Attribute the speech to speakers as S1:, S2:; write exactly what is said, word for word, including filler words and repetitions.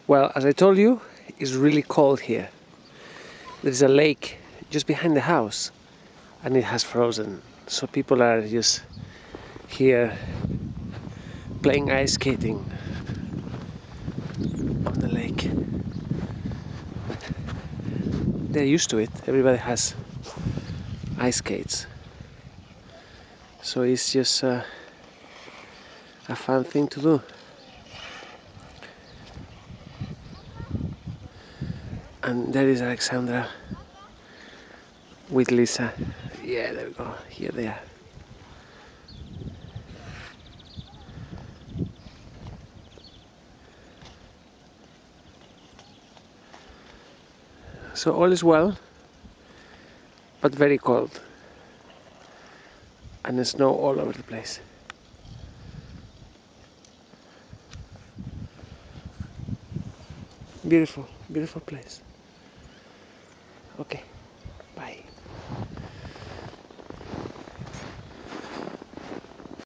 S1: Well, as I told you, it's really cold here. There's a lake just behind the house and it has frozen. So people are just here playing ice skating on the lake. They're used to it. Everybody has ice skates. So it's just uh, a fun thing to do. And there is Alexandra with Lisa. Yeah, there we go. Here they are. So all is well, but very cold. And the snow all over the place. Beautiful, beautiful place. Okay, bye.